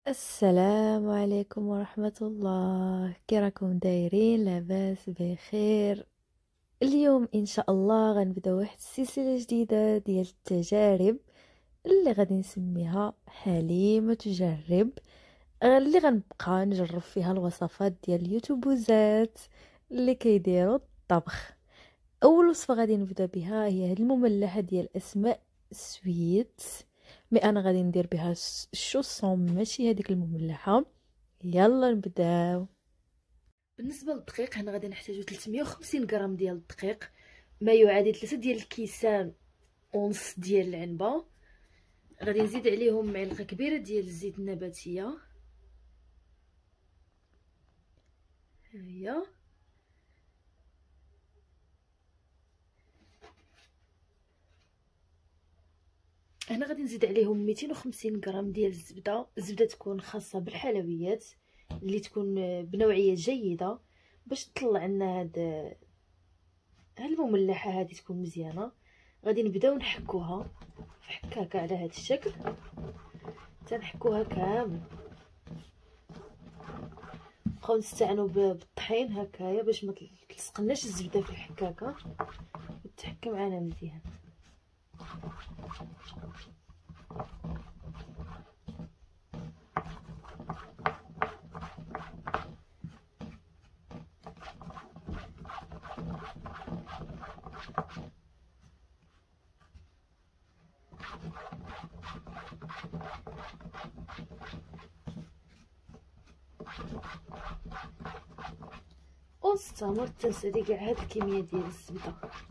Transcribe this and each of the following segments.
السلام عليكم ورحمة الله، كي راكم دايرين؟ لاباس بخير؟ اليوم ان شاء الله غنبدا واحد السلسلة جديدة ديال التجارب اللي غادي نسميها حليمة تجرب، اللي غنبقى نجرب فيها الوصفات ديال اليوتيوبوزات اللي كيديروا الطبخ. اول وصفة غادي نبدا بها هي هاد المملحة ديال اسماء سويت، مي انا غادي ندير بها الشوصون ماشي هذيك المملحة. يلا نبداو. بالنسبه للدقيق هنا غادي نحتاجو 350 غرام ديال الدقيق، ما يعادل 3 ديال الكيسان ونص ديال العنبه. غادي نزيد عليهم معلقه كبيره ديال الزيت النباتيه، ها هي. هنا غادي نزيد عليهم 250 غرام ديال الزبده تكون خاصه بالحلويات اللي تكون بنوعيه جيده باش تطلع لنا هاد المملحه هذه تكون مزيانه. غادي نبداو نحكوها في حكاكه على هذا الشكل، تنحكوها كامل. نبقاو نستعنوا بالطحين هكايا باش ما تلصقناش الزبده في الحكاكه وتحكى معنا مزيان. ونستمر تنسالي كاع هاد الكميه ديال الزبده.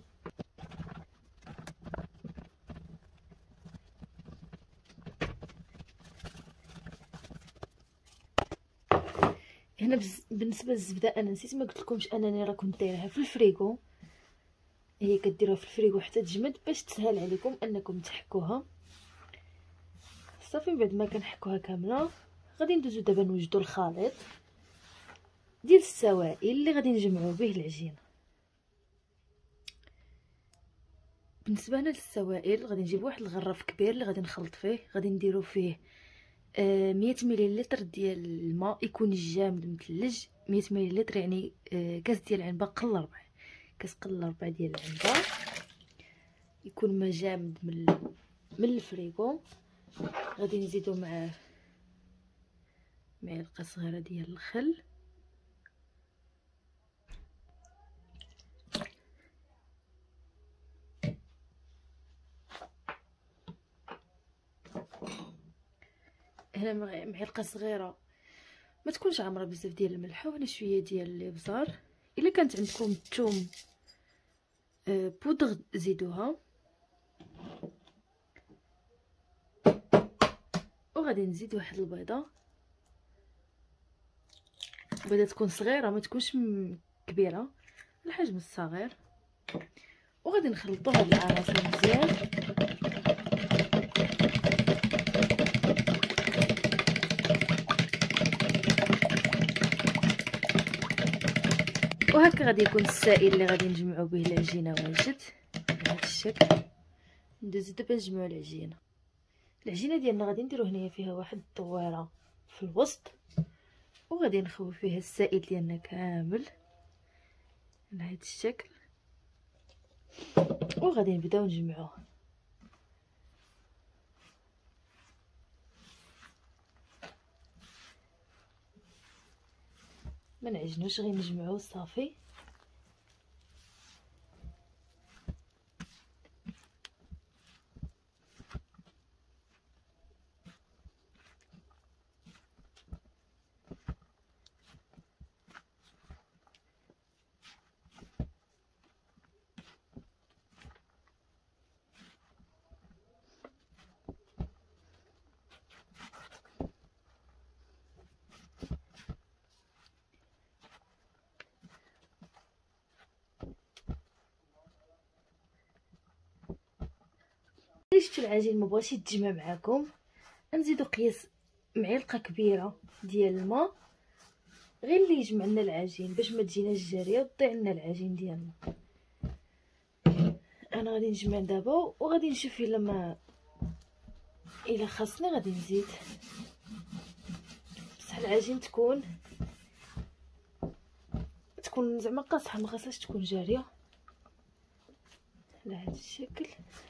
هنا بالنسبه للزبده انا نسيت ما قلتلكمش انني راه كنت دايرها في الفريغو، هي كديروها في الفريغو حتى تجمد باش تسهل عليكم انكم تحكوها. صافي من بعد ما كنحكوها كامله غادي ندوزو دابا نوجدو الخليط ديال السوائل اللي غادي نجمعو به العجينه. بالنسبه هنا للسوائل غادي نجيب واحد الغراف كبير اللي غادي نخلط فيه. غادي نديرو فيه 100 مليلتر ديال الماء يكون جامد مثلج. 100 مليلتر يعني كاس ديال العنبه قل ربع، كاس قل ربع ديال العنبه يكون ما جامد من الفريغو. غادي نزيدو معاه معلقه صغيره ديال الخل، هنا معلقه صغيره ما تكونش عامره بزاف ديال الملح، وهنا شويه ديال الابزار. الا كانت عندكم الثوم بودغ زيدوها. وغادي نزيد واحد البيضه، البيضه تكون صغيره ما تكونش كبيره، الحجم الصغير. وغادي نخلطوا هاد العناصر مزيان. وهكا غادي يكون السائل اللي غادي نجمعوا به العجينه واجد بهذا الشكل. ندوزو دابا نجمعوا العجينه ديالنا. غادي نديرو هنايا فيها واحد الدويره في الوسط، وغادي نخوي فيها السائل ديالنا كامل على هذا الشكل، وغادي نبداو نجمعوه. ما نعجنوش غير نجمعوه صافي. ملي شفتو العجين ما بغاش يتجمع معاكم، نزيدو قياس معلقه كبيره ديال الماء غير اللي يجمع لنا العجين باش ما تجيناش جاريه وتضيع لنا العجين ديالنا. انا غادي نجمع دابا وغادي نشوف الا خاصني غادي نزيد. العجين تكون زعما قاصحه، ما خاصهاش تكون جاريه على هذا الشكل.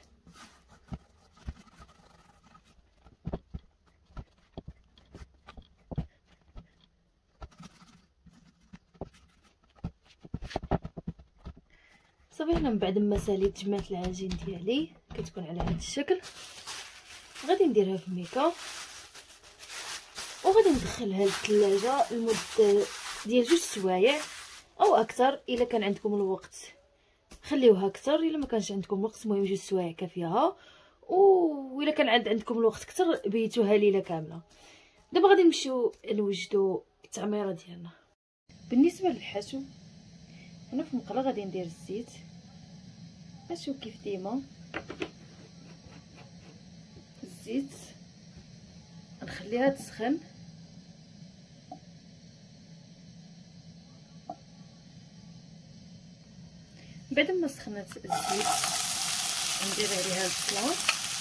صافي هنا من بعد ما ساليت جمعت العجين ديالي كتكون على هذا الشكل. غادي نديرها في الميكا وغادي ندخلها للثلاجه لمده ديال 2 سوايع او اكثر. الا كان عندكم الوقت خليوها اكثر، الا ما كانش عندكم الوقت المهم 2 سوايع كافيها. والا كان عندكم الوقت اكثر بيتوها ليله كامله. دابا غادي نمشيو نوجدوا التعميره ديالنا. بالنسبه للحشو هنا في المقله غادي ندير الزيت، حشو كيف ديما. الزيت نخليها تسخن، بعد ما سخنت الزيت ندير عليها البصله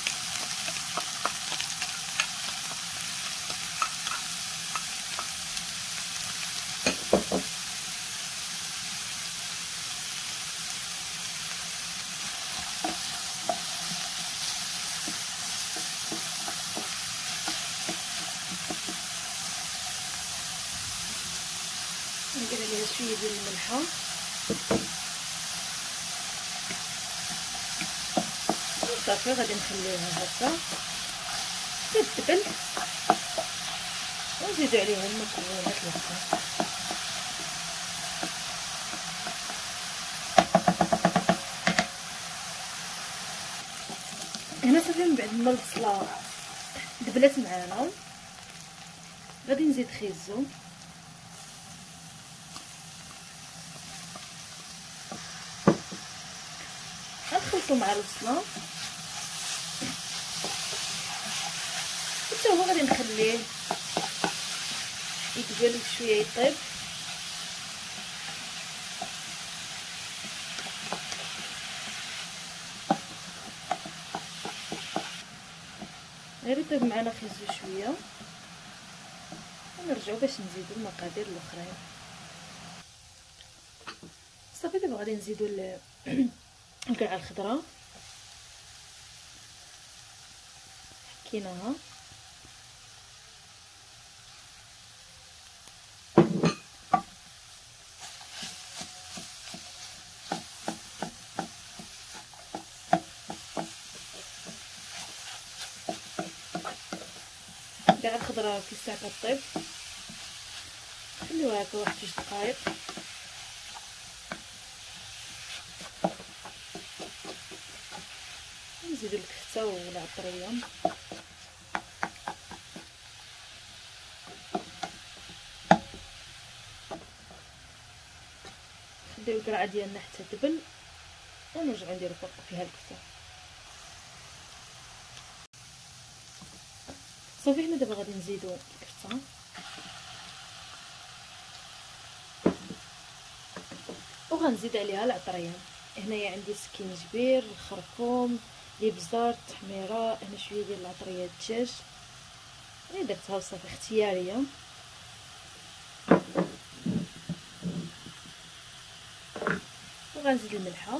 ندير عليها شويه ديال الملحه صافي. غادي نخليوها هكا تتبل ونزيدو عليها المكونات الاخرى. هنا صافي من بعد ما البصله دبلات معانا غادي نزيد خيزو غنخلطو مع البصله حتى هو غادي نخليه يدبل شويه يطيب. غير يطيب معنا خيزو شويه ونرجعو باش نزيدو المقادير الاخرين. صافي دابا غادي نزيدو القرعه الخضراء حكيناها، القرعه الخضراء في الساعه كطيب خليوها هكا واحد 2 دقائق. نزيدو الكفته والعطريه نديرو القرعه ديالنا حتى تبل ونرجعو نديرو فوق فيها الكفته. صافي حنا دابا غادي نزيدو الكفته وغنزيد عليها العطريه. هنايا عندي سكينجبير، الخرقوم، الابزار، التحميره، هنا شويه ديال العطريه الدجاج اللي درتها وصافي اختياريه. وغنزيد الملحه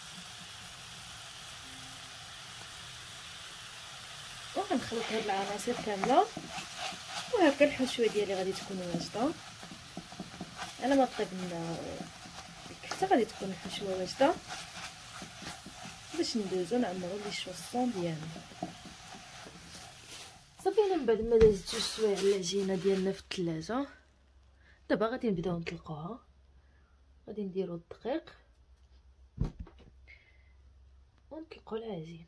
وغنخلط هاد العناصر كامله وهكا الحشوه ديالي غادي تكون واجده. على ما طيب الكفته غادي تكون الحشوه واجده باش ندوزو نعمرو لي شوصون ديالنا. صافي من بعد ما دازت 2 سوايع العجينه ديالنا في الثلاجه دابا غادي نبداو نطلقوها. غادي نديرو الدقيق ونطلقوا العجين.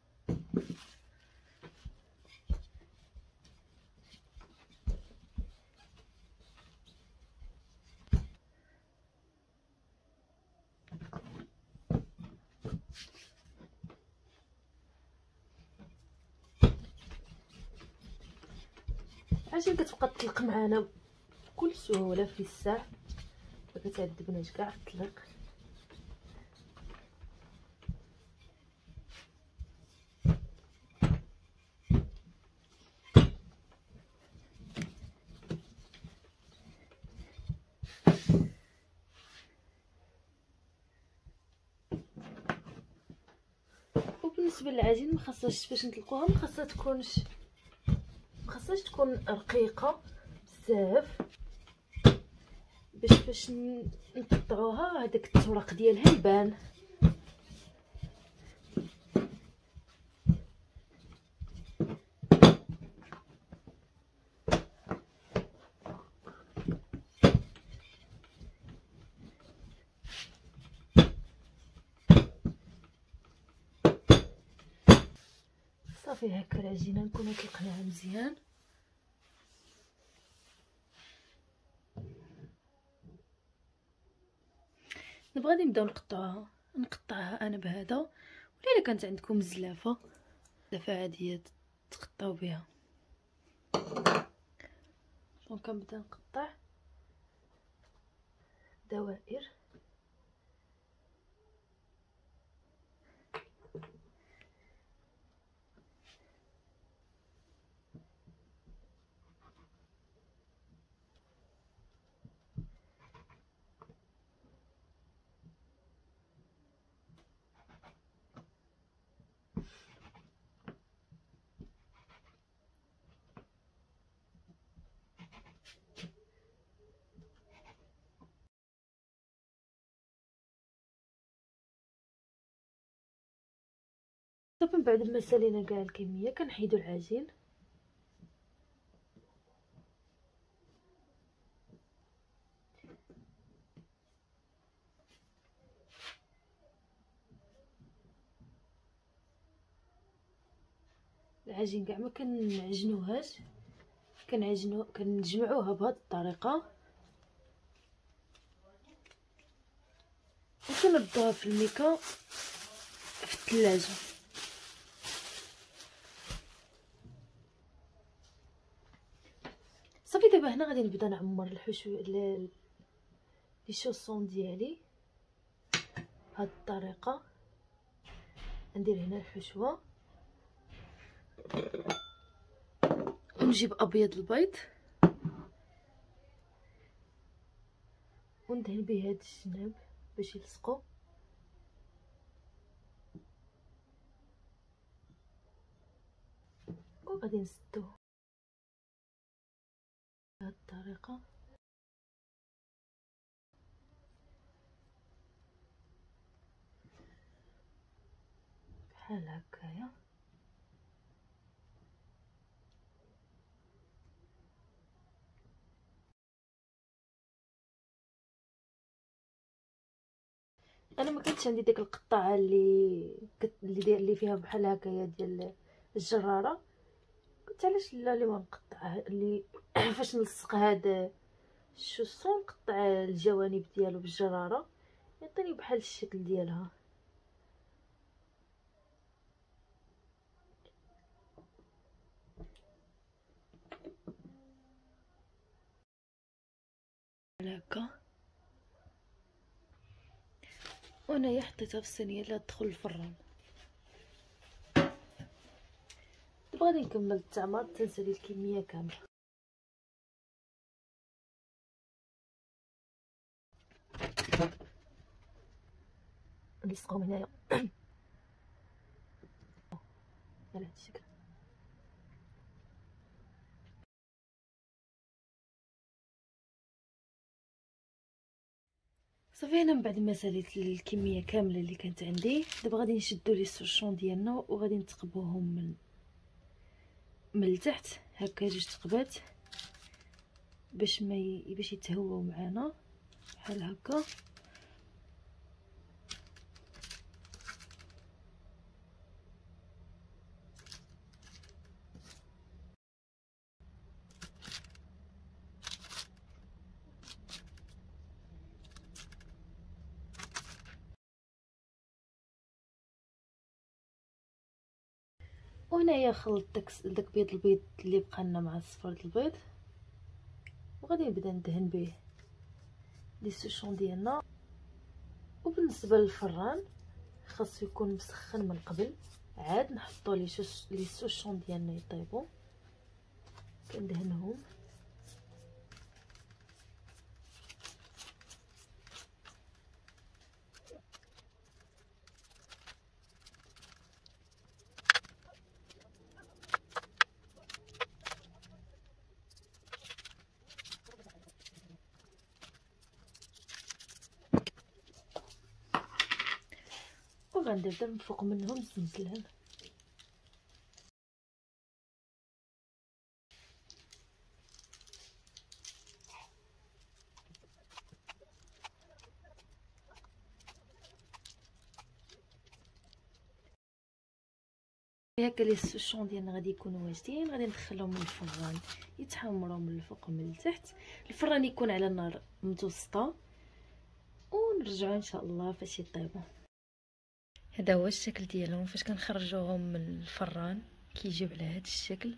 العجين كتبقى تطلق معانا بكل سهوله في الساعه، ما كتعذبناش كاع في الطليق. بالنسبه للعجين مخصهاش فاش نطلقوها مخصهاش تكون رقيقه بزاف، باش فاش نقطعوها هذاك التورق ديالها يبان. صافي هكا العجينه نكونو طلقناها مزيان. دابا غادي نبداو نقطعها انا بهذا، ولا الا كانت عندكم زلافه عاديه تقطعوا بها. دونك كنبدا نقطع دوائر. صافي من بعد ما سالينا كاع الكميه كنحيدو العجين. العجين كاع ما كنعجنوهاش، كنجمعوها بهذه الطريقه وكنردوها في الميكا في الثلاجه. صافي دابا هنا غادي نبدا نعمر الحشو لي شوصون ديالي بهذه الطريقه. ندير هنا الحشوه ونجيب ابيض البيض وندهن به هاد الجناب باش يلصقوا. وغادي نسدوه بهذه الطريقه بحال هكايا. انا ما كانتش عندي ديك القطاعه اللي فيها بحال هكايا ديال الجراره، قلت علاش لا اللي ما نقطعها اللي فاش نلصق هذا الشوصون نقطع الجوانب ديالو بالجراره يعطيني بحال الشكل ديالها. هكا وانايا حطيتها في الصينيه اللي تدخل الفران. دابا غادي نكمل التعمر تنسالي الكميه كامله. نلصقهم هنايا على هذا الشكل. صافي انا من بعد ما ساليت الكميه كامله اللي كانت عندي، دابا غادي نشدو لي السوشون ديالنا وغادي نتقبوهم من التحت هكا جوج تقبات باش باش يتهواو معانا بحال هكا. وهنايا خلطت داك بيض البيض اللي بقى لنا مع صفر البيض، وغادي نبدا ندهن به لي سوشون ديالنا. وبالنسبه للفران خاصو يكون مسخن من قبل، عاد نحطو لي سوشون ديالنا يطيبوا. كندهنهم وغندير من فوق منهم الزنجلان. هكا لي السوشون ديالنا غادي يكونوا واجدين، غادي ندخلهم من الفران يتحمروا من الفوق ومن التحت. الفران يكون على نار متوسطه ونرجعوا ان شاء الله فاش يطيبوا. هذا هو الشكل ديالهم فاش كنخرجوهم من الفران، كيجيو على هذا الشكل.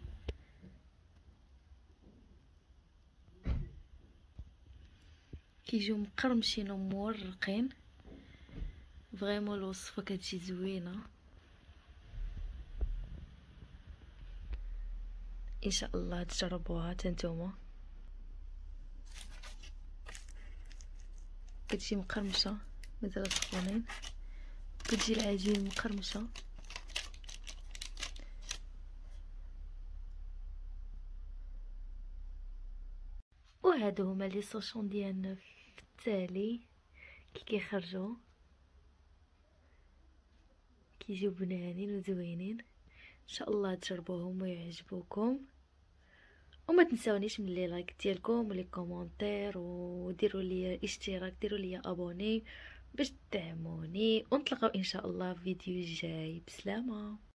كيجيو مقرمشين ومورقين، فريمون الوصفه كتجي زوينه ان شاء الله تجربوها حتى نتوما. كتجي مقرمشه مازال سخونين، كتجي العجين مقرمشه. وهادو هما لي سوشون ديالنا في التالي كي كيخرجوا، كيجيو بنانين وزوينين. ان شاء الله تجربوهم ويعجبوكم، وما تنساونيش من لي لايك ديالكم ولي كومونتير، وديروا لي اشتراك، ديروا لي ابوني باش تدعموني، ونتلاقاو ان شاء الله في فيديو جاي. بسلامه.